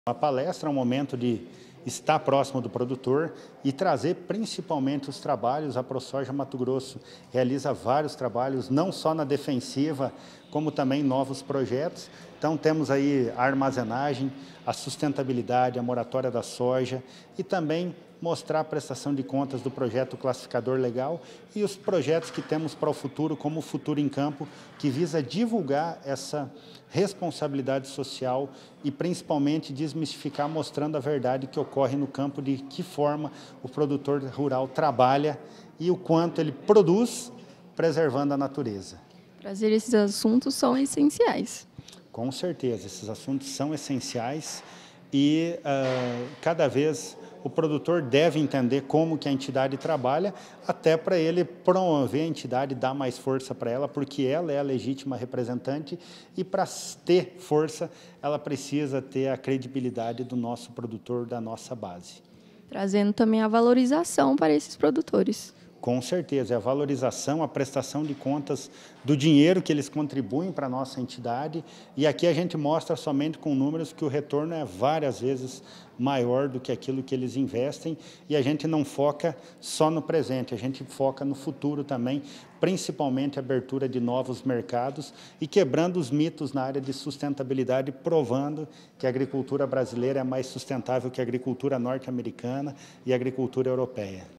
A palestra é um momento de estar próximo do produtor e trazer principalmente os trabalhos. A ProSoja Mato Grosso realiza vários trabalhos, não só na defensiva, como também novos projetos. Então temos aí a armazenagem, a sustentabilidade, a moratória da soja e também mostrar a prestação de contas do projeto Classificador Legal e os projetos que temos para o futuro, como o Futuro em Campo, que visa divulgar essa responsabilidade social e principalmente desmistificar, mostrando a verdade que ocorre no campo, de que forma o produtor rural trabalha e o quanto ele produz, preservando a natureza. Trazer esses assuntos são essenciais. Com certeza, esses assuntos são essenciais e cada vez o produtor deve entender como que a entidade trabalha, até para ele promover a entidade, dar mais força para ela, porque ela é a legítima representante e para ter força ela precisa ter a credibilidade do nosso produtor, da nossa base. Trazendo também a valorização para esses produtores. Com certeza, é a valorização, a prestação de contas do dinheiro que eles contribuem para a nossa entidade, e aqui a gente mostra somente com números que o retorno é várias vezes maior do que aquilo que eles investem, e a gente não foca só no presente, a gente foca no futuro também, principalmente a abertura de novos mercados e quebrando os mitos na área de sustentabilidade, provando que a agricultura brasileira é mais sustentável que a agricultura norte-americana e a agricultura europeia.